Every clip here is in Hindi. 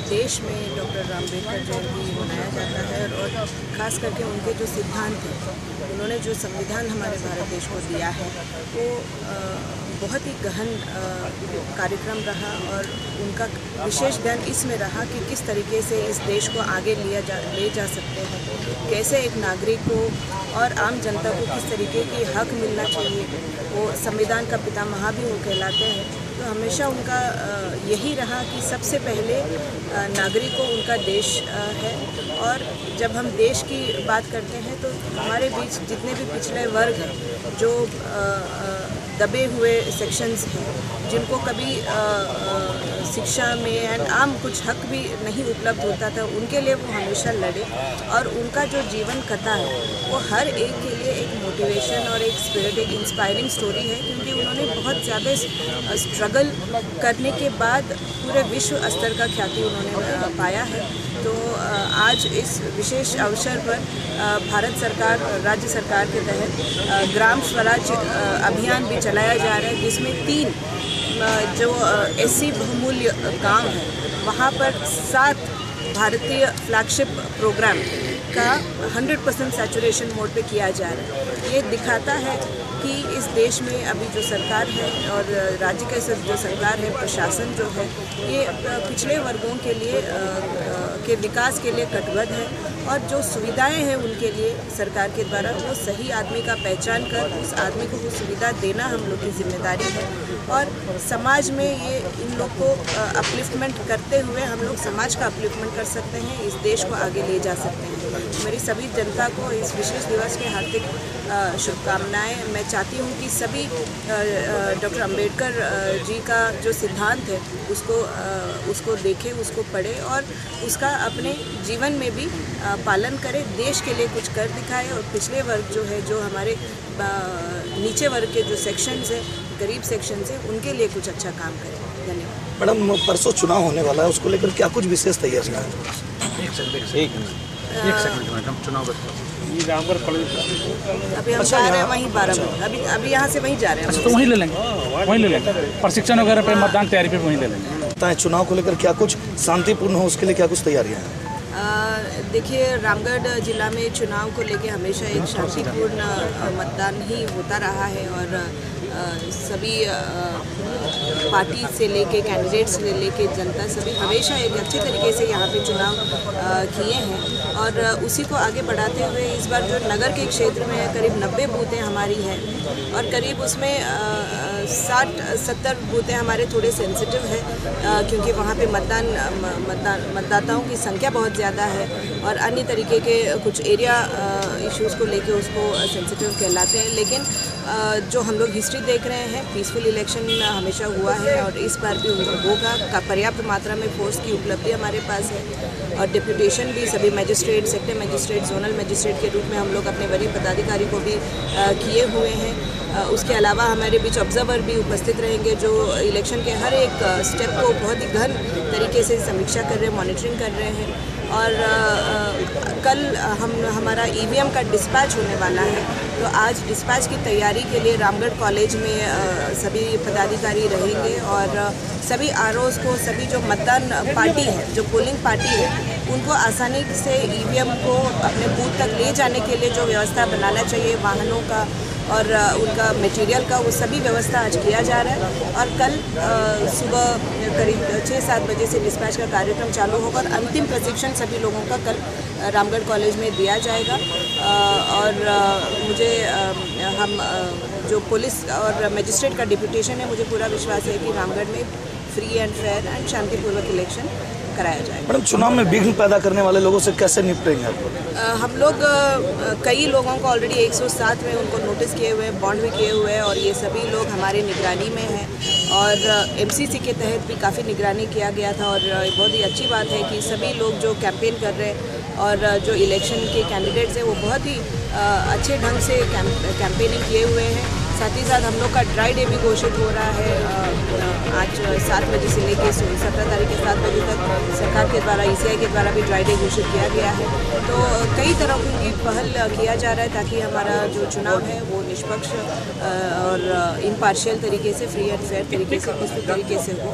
देश में डॉक्टर अम्बेडकर जयंती मनाया जाता है और ख़ास करके उनके जो सिद्धांत हैं, उन्होंने जो संविधान हमारे भारत देश को दिया है वो बहुत ही गहन कार्यक्रम रहा और उनका विशेष ध्यान इसमें रहा कि किस तरीके से इस देश को आगे ले जा सकते हैं, कैसे एक नागरिक को और आम जनता को किस तरीके की हक मिलना चाहिए। वो संविधान का पितामह भी वो कहलाते हैं। तो हमेशा उनका यही रहा कि सबसे पहले नागरिक को उनका देश है। और जब हम देश की बात करते हैं तो हमारे बीच जितने भी पिछड़े वर्ग हैं, जो दबे हुए सेक्शंस हैं, जिनको कभी शिक्षा में एंड आम कुछ हक भी नहीं उपलब्ध होता था, उनके लिए वो हमेशा लड़े। और उनका जो जीवन कथा है वो हर एक के लिए एक मोटिवेशन और एक स्पिरिट, एक इंस्पायरिंग स्टोरी है, क्योंकि उन्होंने बहुत ज़्यादा स्ट्रगल करने के बाद पूरे विश्व स्तर का ख्याति उन्होंने पाया है। तो आज इस विशेष अवसर पर भारत सरकार, राज्य सरकार के तहत ग्राम स्वराज अभियान भी चलाया जा रहा है, जिसमें 3 जो SC बहुमूल्य गांव हैं, वहाँ पर 7 भारतीय फ्लैगशिप प्रोग्राम का 100% सैचुरेशन मोड पे किया जा रहा है। ये दिखाता है कि इस देश में अभी जो सरकार है और राज्य के जो सरकार है, प्रशासन जो है, ये पिछड़े वर्गों के लिए के विकास के लिए कटिबद्ध है। और जो सुविधाएं हैं उनके लिए सरकार के द्वारा, वो सही आदमी का पहचान कर उस आदमी को वो सुविधा देना हम लोग की जिम्मेदारी है। और समाज में ये इन लोग को अपलिफ्टमेंट करते हुए हम लोग समाज का अपलिफ्टमेंट कर सकते हैं, इस देश को आगे ले जा सकते हैं। मेरी सभी जनता को इस विशेष दिवस की हार्दिक शुभकामनाएं। मैं चाहती हूँ कि सभी डॉक्टर अम्बेडकर जी का जो सिद्धांत है उसको देखें, उसको पढ़ें और उसका अपने जीवन में भी पालन करें, देश के लिए कुछ कर दिखाएं। और पिछले वर्ग जो है, जो हमारे नीचे वर्ग के जो सेक्शंस हैं, गरीब सेक्शंस हैं, उनके लिए कुछ अच्छा काम करें। धन्यवाद। मैडम, परसों चुनाव होने वाला है, उसको लेकर क्या कुछ विशेष तैयारियां हैं? एक सेकंड मैडम, चुनाव रामगढ़ कॉलेज अभी हम जा रहे हैं वहीं 12 बजे, अभी यहाँ से वहीं जा रहे हैं। अच्छा, तो वहीं ले लेंगे प्रशिक्षण वगैरह पे, मतदान तैयारी पे वहीं ले लेंगे। चुनाव को लेकर क्या कुछ शांतिपूर्ण हो, उसके लिए क्या कुछ तैयारियां हैं? देखिए, रामगढ़ जिला में चुनाव को लेकर हमेशा एक शांतिपूर्ण मतदान ही होता रहा है और सभी पार्टी से लेके, कैंडिडेट से लेके जनता, सभी हमेशा एक अच्छे तरीके से यहाँ पे चुनाव किए हैं। और उसी को आगे बढ़ाते हुए इस बार जो नगर के क्षेत्र में करीब 90 बूथें हमारी हैं और करीब उसमें 60-70 बूथें हमारे थोड़े सेंसिटिव हैं, क्योंकि वहाँ पे मतदाताओं की संख्या बहुत ज़्यादा है और अन्य तरीके के कुछ एरिया इश्यूज़ को लेके उसको सेंसिटिव कहलाते हैं। लेकिन जो हम लोग हिस्ट्री देख रहे हैं, पीसफुल इलेक्शन हमेशा हुआ है और इस बार भी होगा। पर्याप्त मात्रा में फोर्स की उपलब्धि हमारे पास है और डिप्यूटेशन भी सभी magistrate, sector magistrate, zonal magistrate के रूप में हम लोग अपने वरीय पदाधिकारी को भी किए हुए हैं। उसके अलावा हमारे बीच ऑब्जर्वर भी उपस्थित रहेंगे, जो इलेक्शन के हर एक स्टेप को बहुत ही गहन तरीके से समीक्षा कर रहे हैं, मॉनिटरिंग कर रहे हैं। और कल हमारा EVM का डिस्पैच होने वाला है, तो आज डिस्पैच की तैयारी के लिए रामगढ़ कॉलेज में सभी पदाधिकारी रहेंगे और सभी ROs को, सभी जो मतदान पार्टी है, जो पोलिंग पार्टी है, उनको आसानी से EVM को अपने बूथ तक ले जाने के लिए जो व्यवस्था बनाना चाहिए, वाहनों का और उनका मटेरियल का, वो सभी व्यवस्था आज किया जा रहा है। और कल सुबह करीब 6-7 बजे से डिस्पैच का कार्यक्रम चालू होगा और अंतिम प्रशिक्षण सभी लोगों का कल रामगढ़ कॉलेज में दिया जाएगा। और मुझे हम जो पुलिस और मजिस्ट्रेट का डिप्यूटेशन है, मुझे पूरा विश्वास है कि रामगढ़ में फ्री एंड फेयर एंड शांतिपूर्वक इलेक्शन कराया जाएगा। मैडम, चुनाव में विघ्न पैदा करने वाले लोगों से कैसे निपटेंगे आप? हम लोग कई लोगों को ऑलरेडी 107 में उनको नोटिस किए हुए हैं, बॉन्ड भी किए हुए हैं और ये सभी लोग हमारे निगरानी में हैं। और MCC के तहत भी काफ़ी निगरानी किया गया था और बहुत ही अच्छी बात है कि सभी लोग जो कैंपेन कर रहे हैं और जो इलेक्शन के कैंडिडेट्स हैं, वो बहुत ही अच्छे ढंग से कैंपेनिंग किए हुए हैं। साथ ही साथ हम लोग का ड्राई डे भी घोषित हो रहा है आज 7 बजे से लेकर 17 तारीख के 7 बजे तक सरकार के द्वारा, ECI के द्वारा भी ड्राई डे घोषित किया गया है। तो कई तरह की पहल किया जा रहा है ताकि हमारा जो चुनाव है वो निष्पक्ष और इम्पार्शियल तरीके से, फ्री एंड फेयर तरीके से, पीसफुल तरीके से हो।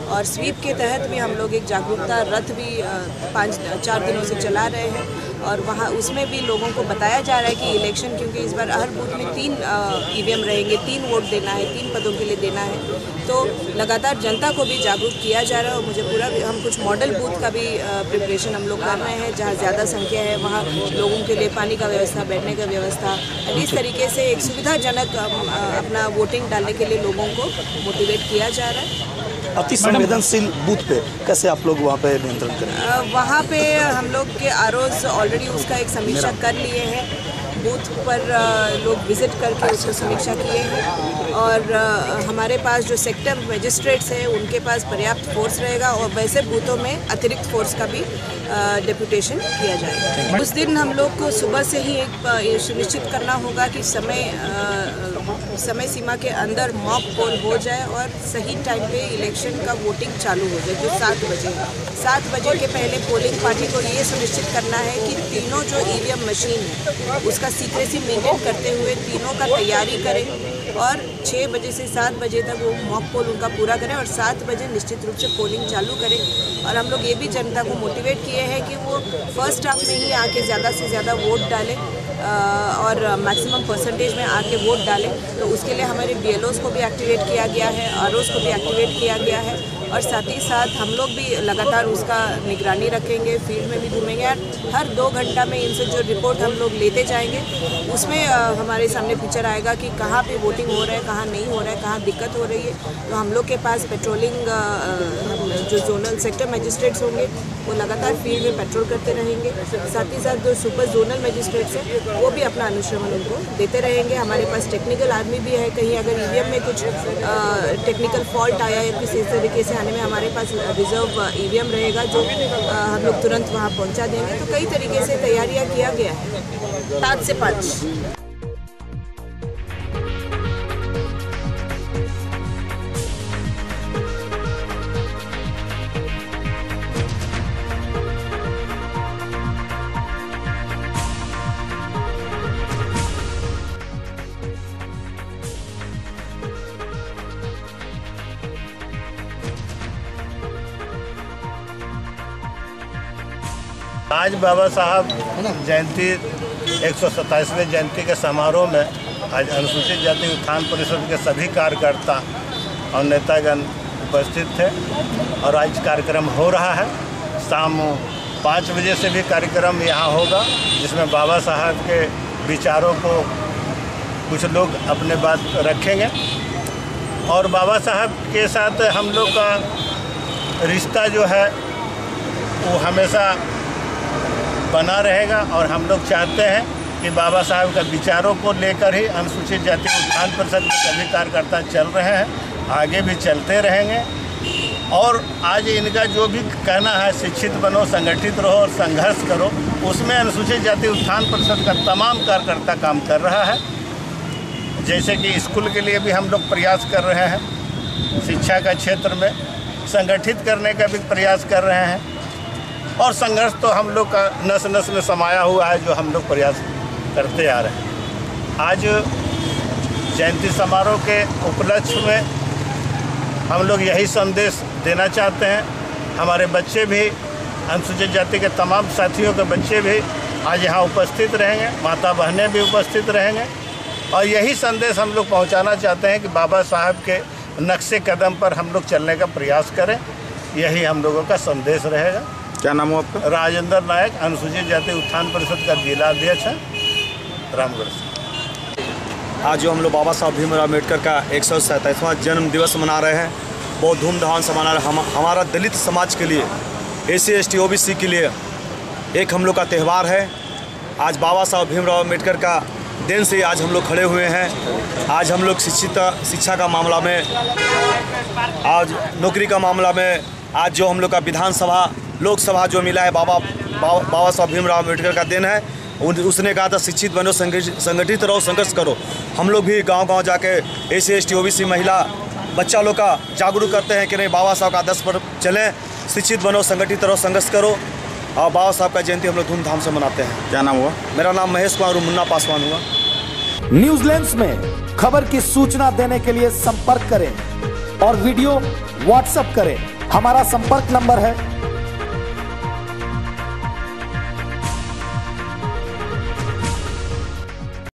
और स्वीप के तहत भी हम लोग एक जागरूकता रथ भी 4 दिनों से चला रहे हैं और वहाँ उसमें भी लोगों को बताया जा रहा है कि इलेक्शन, क्योंकि इस बार हर बूथ में 3 ईवीएम रहेंगे, 3 वोट देना है, 3 पदों के लिए देना है, तो लगातार जनता को भी जागरूक किया जा रहा है। और मुझे पूरा हम कुछ मॉडल बूथ का भी प्रिपरेशन हम लोग कर रहे हैं, जहाँ ज़्यादा संख्या है वहाँ लोगों के लिए पानी का व्यवस्था, बैठने का व्यवस्था, इस तरीके से एक सुविधाजनक अपना वोटिंग डालने के लिए लोगों को मोटिवेट किया जा रहा है। अति संवेदनशील बूथ पे कैसे आप लोग वहाँ पे नियंत्रण करें? वहाँ पे हम लोग के आरओज ऑलरेडी उसका एक समीक्षा कर लिए हैं, बूथ पर लोग विजिट करके उसको समीक्षा किए हैं और हमारे पास जो सेक्टर मजिस्ट्रेट्स हैं उनके पास पर्याप्त फोर्स रहेगा और वैसे बूथों में अतिरिक्त फोर्स का भी डेपुटेशन किया जाएगा। उस दिन हम लोग को सुबह से ही एक सुनिश्चित करना होगा कि समय सीमा के अंदर मॉक पोल हो जाए और सही टाइम पे इलेक्शन का वोटिंग चालू हो जाए, जो 7 बजे है। 7 बजे के पहले पोलिंग पार्टी को ये सुनिश्चित करना है कि तीनों जो ईवीएम मशीन है उसका सीक्रेसी मेंटेन करते हुए तीनों का तैयारी करें और 6 बजे से 7 बजे तक वो मॉक पोल उनका पूरा करें और 7 बजे निश्चित रूप से पोलिंग चालू करें। और हम लोग ये भी जनता को मोटिवेट किए हैं कि वो फर्स्ट हाफ में ही आके ज़्यादा से ज़्यादा वोट डालें और मैक्सिमम परसेंटेज में आके वोट डालें। तो उसके लिए हमारे BLOs को भी एक्टिवेट किया गया है, ROs को भी एक्टिवेट किया गया है और साथ ही साथ हम लोग भी लगातार उसका निगरानी रखेंगे, फील्ड में भी घूमेंगे और हर 2 घंटा में इनसे जो रिपोर्ट हम लोग लेते जाएंगे उसमें हमारे सामने पिक्चर आएगा कि कहाँ पे वोटिंग हो रहा है, कहाँ नहीं हो रहा है, कहाँ दिक्कत हो रही है। तो हम लोग के पास पेट्रोलिंग जो जोनल सेक्टर मजिस्ट्रेट्स होंगे वो लगातार फील्ड में पेट्रोल करते रहेंगे। साथ ही साथ जो सुपर जोनल मजिस्ट्रेट्स हैं वो भी अपना अनुश्रवण उनको देते रहेंगे। हमारे पास टेक्निकल आदमी भी है, कहीं अगर ईवीएम में कुछ टेक्निकल फॉल्ट आया या किसी तरीके से आने में हमारे पास रिजर्व ईवीएम रहेगा जो हम लोग तुरंत वहाँ पहुँचा देंगे। तो कई तरीके से तैयारियाँ किया गया है 7 से 5। आज बाबा साहब जयंती 127वें जयंती के समारोह में आज अनुसूचित जाति उत्थान परिषद के सभी कार्यकर्ता और नेतागण उपस्थित थे और आज कार्यक्रम हो रहा है। शाम 5 बजे से भी कार्यक्रम यहाँ होगा जिसमें बाबा साहब के विचारों को कुछ लोग अपने बात रखेंगे और बाबा साहब के साथ हम लोग का रिश्ता जो है वो हमेशा बना रहेगा और हम लोग चाहते हैं कि बाबा साहब का विचारों को लेकर ही अनुसूचित जाति उत्थान परिषद के सभी कार्यकर्ता चल रहे हैं, आगे भी चलते रहेंगे। और आज इनका जो भी कहना है शिक्षित बनो, संगठित रहो और संघर्ष करो, उसमें अनुसूचित जाति उत्थान परिषद का तमाम कार्यकर्ता काम कर रहा है। जैसे कि स्कूल के लिए भी हम लोग प्रयास कर रहे हैं, शिक्षा का क्षेत्र में संगठित करने का भी प्रयास कर रहे हैं और संघर्ष तो हम लोग का नस नस में समाया हुआ है जो हम लोग प्रयास करते आ रहे हैं। आज जयंती समारोह के उपलक्ष्य में हम लोग यही संदेश देना चाहते हैं। हमारे बच्चे भी, अनुसूचित जाति के तमाम साथियों के बच्चे भी आज यहाँ उपस्थित रहेंगे, माता बहनें भी उपस्थित रहेंगे और यही संदेश हम लोग पहुँचाना चाहते हैं कि बाबा साहब के नक्शे कदम पर हम लोग चलने का प्रयास करें। यही हम लोगों का संदेश रहेगा। क्या नाम हो आपका? राजेंद्र नायक, अनुसूचित जाति उत्थान परिषद का जिला अध्यक्ष है, रामगढ़ से। आज जो हम लोग बाबा साहब भीमराव अम्बेडकर का 127वां जन्म दिवस मना रहे हैं, बहुत धूमधाम से मना रहे हैं। हमारा दलित समाज के लिए, SC ST OBC के लिए एक हम लोग का त्यौहार है। आज बाबा साहब भीमराव अम्बेडकर का दिन से आज हम लोग खड़े हुए हैं। आज हम लोग शिक्षा का मामला में, आज नौकरी का मामला में, आज जो हम लोग का विधानसभा लोकसभा जो मिला है बाबा साहब भीमराव अम्बेडकर का दिन है। उसने कहा था शिक्षित बनो, संगठित रहो, संघर्ष करो। हम लोग भी गांव-गांव जाके SC ST OBC महिला बच्चा लोग का जागरूक करते हैं कि नहीं, बाबा साहब का आदर्श पर चलें, शिक्षित बनो, संगठित रहो, संघर्ष करो। और बाबा साहब का जयंती हम लोग धूमधाम से मनाते हैं। क्या नाम हुआ? मेरा नाम महेश कुमार मुन्ना पासवान हुआ। न्यूजीलैंड में खबर की सूचना देने के लिए संपर्क करें और वीडियो व्हाट्सएप करें हमारा संपर्क नंबर है